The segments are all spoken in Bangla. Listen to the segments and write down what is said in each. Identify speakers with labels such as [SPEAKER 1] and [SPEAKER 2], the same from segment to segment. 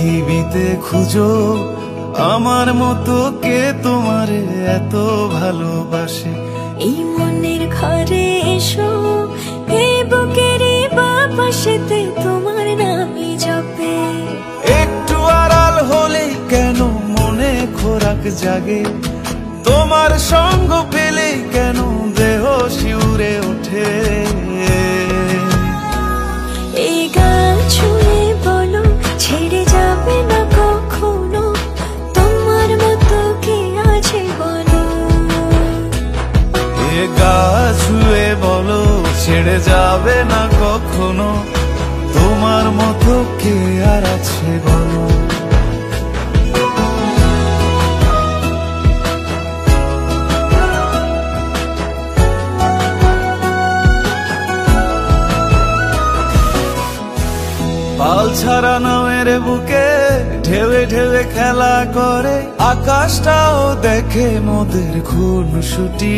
[SPEAKER 1] পৃথিবীতে খুঁজো আমার মতো কে তোমারে এত ভালোবাসে।
[SPEAKER 2] এই মনের ঘরে এসো, এই বুকেরই বাপাশেতে তোমার নামই জপে।
[SPEAKER 1] একটু আড়াল হলেই কেন মনে খোরাক জাগে, তোমার সঙ্গ পেলেই কেন দেহ শিউরে ওঠে।
[SPEAKER 2] এই গান ছুঁয়ে বলো ছেড়ে যাবে না কখনো, তোমার মতো কে আছে বলো।
[SPEAKER 1] এ গা ছুঁয়ে বলো ছেড়ে যাবে না কখনো, তোমার মতো কে আর আছে বলো। পাল ছাড়া নামের বুকে ঢেউে ঢেউে খেলা করে, আকাশটাও দেখে মোদের খুনসুটি।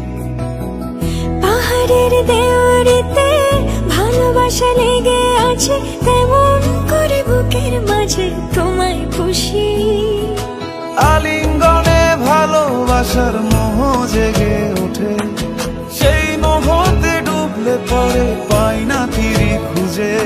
[SPEAKER 2] পাহাড়ের দেওয়ারিতে ভালোবাসা লেগে আছে, তেমন করে বুকের মাঝে তোমায় খুশি।
[SPEAKER 1] আলিঙ্গনে ভালোবাসার মোহ জেগে ওঠে, সেই মোহতে ডুবলে পরে পাই না তীরে খুঁজে।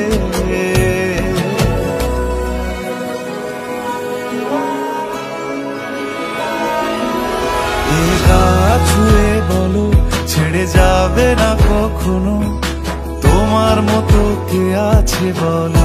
[SPEAKER 1] এ গা ছুঁয়ে বলো ছেড়ে যাবে না কখনো, তোমার মতো কে আছে বলো।